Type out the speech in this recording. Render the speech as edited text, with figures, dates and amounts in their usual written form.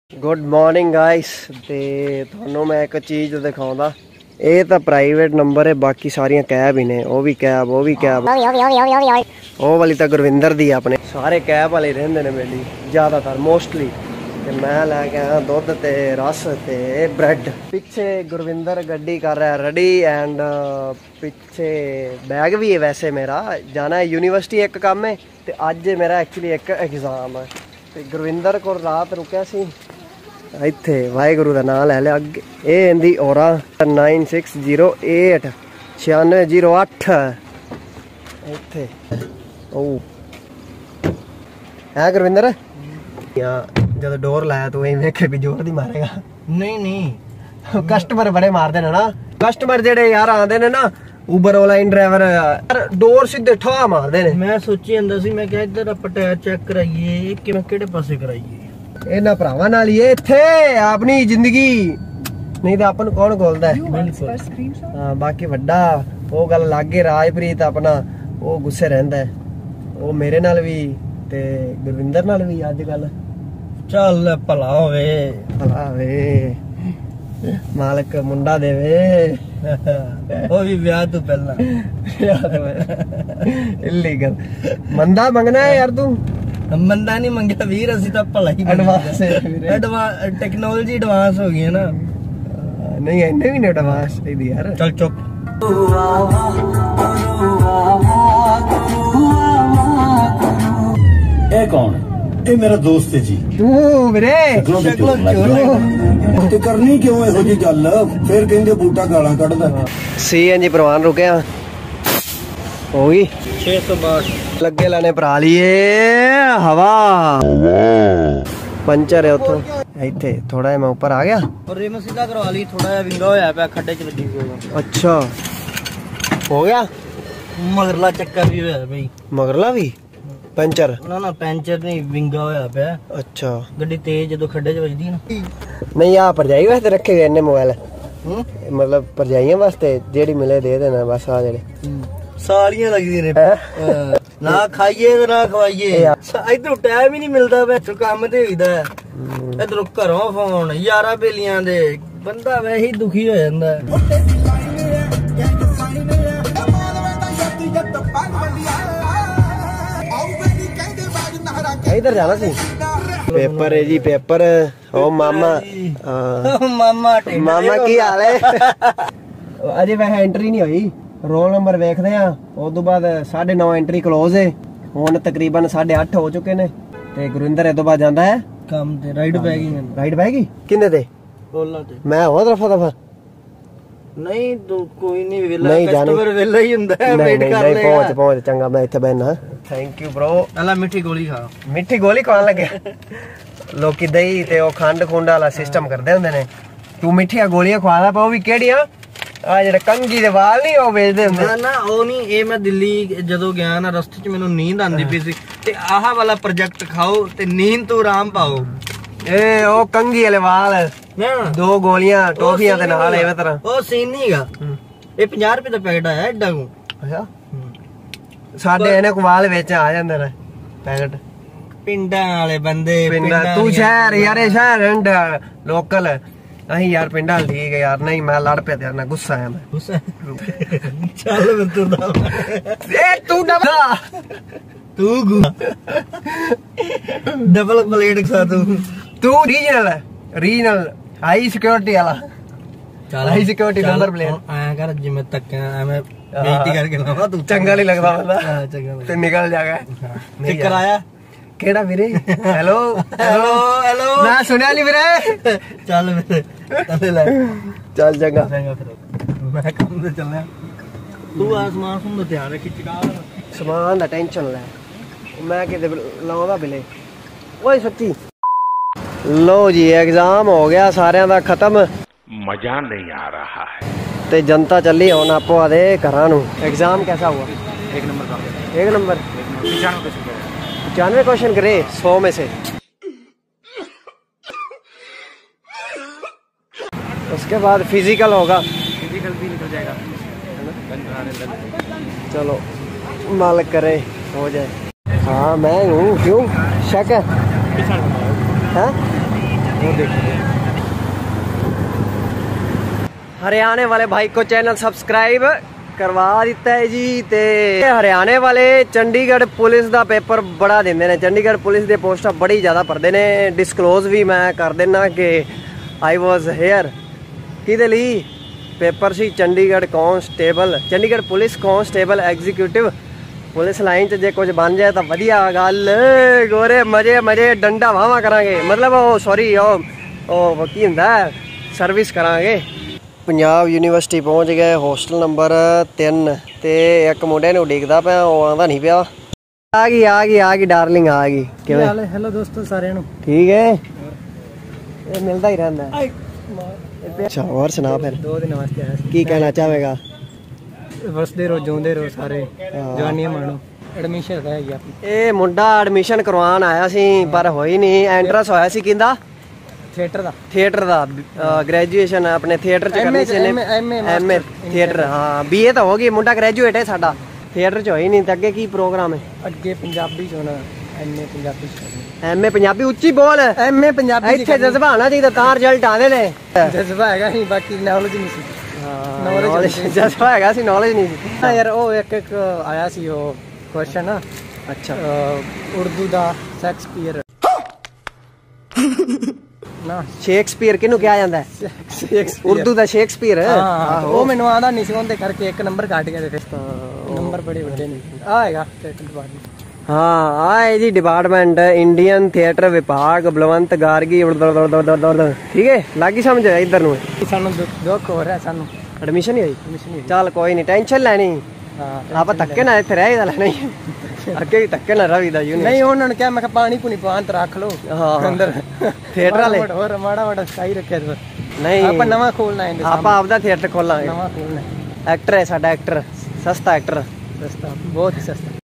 Good morning guys. ते थानू मैं एक चीज़ दिखाऊंगा। ये तो प्राइवेट नंबर है, बाकी सारिया कैब ही ने। वो भी कैब, वो भी कैब, वो वाली तो गुरविंदर दी अपने। सारे कैब वाले रहिंदे ने मेरी ज़्यादातर मोस्टली। ते मैं लैके आया दुध ते रस ते ब्रेड। पिछे गुरविंदर गड्डी कर रहा है रेडी एंड पिछे बैग भी है। वैसे मेरा जाना है यूनिवर्सिटी, एक काम है ते अज मेरा एक्चुअली एक एग्जाम है। ते गुरविंदर को रात रुकिया सी इत्थे, वाहेगुरु का नाम लै लिया। अगे ये इंदी ओरा 9608 9608 इत्थे। ओ है गुरविंदर जब डोर लाया तो वेखे भी जोर दी मारेगा। नहीं नहीं कस्टमर बड़े मारते ने ना, कस्टमर जेडे यार आंदे ने ना उबर ऑनलाइन ड्राइवर डोर सीधे ठा मारते ने। मैं सोची अंदर सी, मैं क्या इधर आप टायर चेक कराइए कि मैं केड़े पासे कराइए। इन्हां भरावां नाल ही इत्थे अपनी जिंदगी नहीं तो अपन कौन खोलदा है। हाँ बाकी वड्डा वो गल लागे राजप्रीत अपना वो गुस्से रहिंदा है। वो मेरे नाल भी ते गुरविंदर नाल भी अजकल। चल भला होवे, भला होवे, मालक मुंडा देवे। वो भी ब्याह तो पहला इलीगल मंदा मंगना है यार। तू मंदा नहीं मंगया वीर, असि तो भला ही एडवांस है। टेक्नोलॉजी एडवांस हो गई है ना। नहीं इन्ने भी नहीं एडवांस चाहिए यार। चल चुप। ये कौन है? ये मेरा दोस्त है जी। तू वीरे ते करनी क्यों इहो जी गल? फिर कहंदे बूटा गालां कढदा। सीएनजी परवान रुके हैं होगी 662 लगे लाने भरा लिए हवा पंचर है उतो इत्थे। थोड़ा मैं ऊपर आ गया और रिम सीधा करवा ली, थोड़ा जिहा विंगा होया पिया खड्डे च वजी गया। अच्छा हो गया। मगरला चक्कर भी होया भाई। मगरला भी पंचर? ना ना पंचर नहीं, विंगा होया पिया। अच्छा गड्डी तेज जो खड्डे च वजदी ना। नहीं आ भरजाई वास्ते रखे गए इन्ने मोबाइल? मतलब भरजाइयां वास्ते जेड़ी मिले दे देना बस। आ जेड़े सालियां लगदी ने ना खाइए ते ना खवाइए। इधर टाइम ही नहीं मिलदा वे, काम ते होईदा। इधर घरों फोन यारा बेलियां दे, बंदा वैसे ही दुखी हो जांदा। इधर जाना सी। पेपर है जी पेपर। ओ मामा मामा मामा की हाल है? अजे वैसे एंट्री नहीं हुई, रोल नंबर वेखदे आ। उस तो बाद 9:30 एंट्री क्लोज है। हुण तकरीबन 8:30 हो चुके ने ते गुरविंदर ए तो बाद जांदा है काम ते। राइड बैगी राइड बैगी किन्ने ते? ओला ते। मैं हो दफा दफा नहीं तो कोई नहीं वेला, कस्टमर वेला ही हुंदा है। वेट कर ले। पहुंच पहुंच चंगा मैं इत्थे बैठना। Thank you bro. अला मिठी गोली खा। मिठी गोली खान लगे लोकी दही ते ओ खंड खुंड वाला सिस्टम करदे हुंदे ने। तू मिठिया गोलियां खवादा पर वो भी केड़ियां? आ जेड़ा कंघी दे वाल नहीं ओ बेचदे हुंदे ना ना ओ नहीं। ए मैं दिल्ली जदों गया ना, रस्ते च मेनू नींद आंदी पई सी ते आहा वाला प्रोजेक्ट खाओ ते नींद तो आराम पाओ। ए ओ कंघी वाले वाल ना 2 गोलियां टॉफियां दे नाल एवे तरह। ओ सीन नहीं गा। ए 50 रुपए दा पैकेट आया एडा को। अच्छा साडे इने को वाल विच आ जांदे ने पैकेट। पिंडां वाले बंदे पिंडा तू शहर यार, ए शहर एंड लोकल अही यार पिंडा ठीक है यार। नहीं मैं लड़ पे तेरे ना गुस्सा है मैं। गुस्सा चल मैं तू ना ए तू डबल तू गु डबल प्लेट खा तू रीजनल है, रीजनल हाई सिक्योरिटी वाला। चल हाई सिक्योरिटी नंबर प्लेट आया कर जिम्मे तक मैं बेइज्जती करके लावा। तू चंगा नहीं लगदा बंदा। हां चंगा ते निकल जाएगा। ठीक कराया केड़ा वीरे? हेलो हेलो हेलो मैं सुनया नहीं वीरे। चल मेरे चल ले चल चंगा फिर मैं काम ते चलना। तू आसमान सुन ध्यान रखी चिका समान दा टेंशन ले मैं किते लाਉਂਦਾ बिले। ओए सच्ची लो जी एग्जाम हो गया सारे दा खत्म। मजा नहीं आ रहा है ते जनता चली हुन आपो आदे घरां नूं। एग्जाम कैसा हुआ? 1 नंबर का। 1 नंबर 95 क्वेश्चन करे 100 में से। उसके बाद फिजिकल होगा। फिजिकल भी निकल जाएगा। चलो मालिक करे हो जाए। हाँ मैं हूँ। क्यों शक है? वो देखिए। हरियाणे वाले भाई को चैनल सब्सक्राइब करवा दिता है जी। ते हरियाणे वाले चंडीगढ़ पुलिस का पेपर बड़ा देंदे ने, चंडीगढ़ पुलिस दे पोस्टां बड़ी ज़्यादा भरदे ने। डिस्कलोज भी मैं कर देना कि आई वॉज हेयर किहदे लई पेपर सी Chandigarh constable, Chandigarh police constable executive police line च जे कुछ बन जाए तो वधिया गल। गोरे मजे मजे डंडा वाहवा करांगे, मतलब ओ सॉरी ओ की हुंदा सर्विस करांगे। पंजाब यूनिवर्सिटी पहुंच गए, हॉस्टल नंबर 3 ते एक मुंडे नूं उडीकदा पिया, ओ आंदा नहीं पिया। आ गई डार्लिंग आ गई। किवें? हेलो दोस्तों सारे नु ठीक है, ये मिलता ही रहंदा है। अच्छा और सुना फिर 2 दिन वास्ते आया की कहना चाहेगा? वसदे रहो जोंदे रहो सारे, जवानियां माणो। एडमिशन रह गया ਇਹ ਮੁੰਡਾ ਐਡਮਿਸ਼ਨ ਕਰਵਾਉਣ ਆਇਆ ਸੀ ਪਰ ਹੋਈ ਨਹੀਂ। ਐਂਟਰੈਂਸ ਹੋਇਆ ਸੀ ਕਿੰਦਾ? ਥੀਏਟਰ ਦਾ ਗ੍ਰੈਜੂਏਸ਼ਨ ਆਪਣੇ ਥੀਏਟਰ ਚ ਕਰਨੀ ਸੀ ਨੇ, ਐਮਏ ਥੀਏਟਰ। ਹਾਂ ਬੀਏ ਤਾਂ ਹੋ ਗਈ, ਮੁੰਡਾ ਗ੍ਰੈਜੂਏਟ ਹੈ ਸਾਡਾ, ਥੀਏਟਰ ਚ ਹੋਈ ਨਹੀਂ। ਤੇ ਅੱਗੇ ਕੀ ਪ੍ਰੋਗਰਾਮ ਹੈ? ਅੱਗੇ ਪੰਜਾਬੀ ਚ ਹੋਣਾ, ਐਮਏ ਪੰਜਾਬੀ ਚ। ਐਮਏ ਪੰਜਾਬੀ ਉੱਚੀ ਬੋਲ, ਐਮਏ ਪੰਜਾਬੀ ਇੱਥੇ ਜਜ਼ਬਾ ਆਣਾ ਚਾਹੀਦਾ ਤਾਂ ਰਿਜ਼ਲਟ ਆਦੇ ਨੇ। ਜਜ਼ਬਾ ਹੈਗਾ ਨਹੀਂ, ਬਾਕੀ ਨੌਲੇਜ ਨਹੀਂ ਸੀ। ਨੌਲੇਜ ਜਜ਼ਬਾ ਹੈਗਾ ਸੀ, ਨੌਲੇਜ ਨਹੀਂ ਸੀ। ਹਾਂ ਯਾਰ ਉਹ ਇੱਕ ਆਇਆ ਸੀ ਉਹ ਕੁਐਸਚਨ। ਅੱਛਾ ਉਰਦੂ ਦਾ ਸ਼ੇਕਸਪੀਅਰ ਨਾ, ਸ਼ੇਕਸਪੀਅਰ ਕਿਹਨੂੰ ਕਿਹਾ ਜਾਂਦਾ ਹੈ? ਉਰਦੂ ਦਾ ਸ਼ੇਕਸਪੀਅਰ। ਉਹ ਮੈਨੂੰ ਆਉਂਦਾ ਨਹੀਂ ਸੀ, ਉਹਦੇ ਕਰਕੇ 1 ਨੰਬਰ ਘਟ ਗਿਆ। ਤੇ ਫਿਰ ਨੰਬਰ ਬੜੇ ਵੱਡੇ ਨੇ। ਆ ਹੈਗਾ ਡਿਪਾਰਟਮੈਂਟ। ਹਾਂ ਆ ਹੈ ਜੀ ਡਿਪਾਰਟਮੈਂਟ ਇੰਡੀਅਨ ਥੀਏਟਰ ਵਿਭਾਗ, ਬਲਵੰਤ ਗਾਰਗੀ। ਠੀਕ ਹੈ, ਲੱਗੀ ਸਮਝ ਆਇਆ ਇਧਰ ਨੂੰ। ਸਾਨੂੰ ਦੁੱਖ ਹੋ ਰਿਹਾ, ਸਾਨੂੰ ਐਡਮਿਸ਼ਨ ਹੀ ਹੋਈ। ਐਡਮਿਸ਼ਨ ਨਹੀਂ। ਚੱਲ ਕੋਈ ਨਹੀਂ, ਟੈਨਸ਼ਨ ਲੈਣੀ। ਆਪਾਂ ਧੱਕੇ ਨਾਲ ਇੱਥੇ ਰਹਿ ਲੈਣਾ ਹੀ, ਅੱਗੇ ਵੀ ਧੱਕੇ ਨਾਲ ਰਵੀਦਾ ਯੂਨੀ। ਨਹੀਂ ਉਹਨਾਂ ਨੇ ਕਿਹਾ, ਮੈਂ ਕਿਹਾ ਪਾਣੀ ਪੂਣੀ ਪਾਣ ਤੇ ਰੱਖ ਲਓ ਅੰਦਰ। ਥੀਏਟਰ ਵਾਲੇ ਹੋਰ ਮਾੜਾ ਸਹੀ ਰੱਖਿਆ ਨਹੀਂ, ਆਪਾਂ ਨਵਾਂ ਖੋਲਣਾ ਹੈ। ਆਪਾਂ ਆਪਦਾ ਥੀਏਟਰ ਖੋਲਾਂਗੇ। ਨਵਾਂ ਖੋਲਣਾ। ਐਕਟਰ ਹੈ ਸਾਡਾ, ਐਕਟਰ ਸਸਤਾ ਐਕਟਰ, ਸਸਤਾ ਬਹੁਤ ਹੀ ਸਸਤਾ।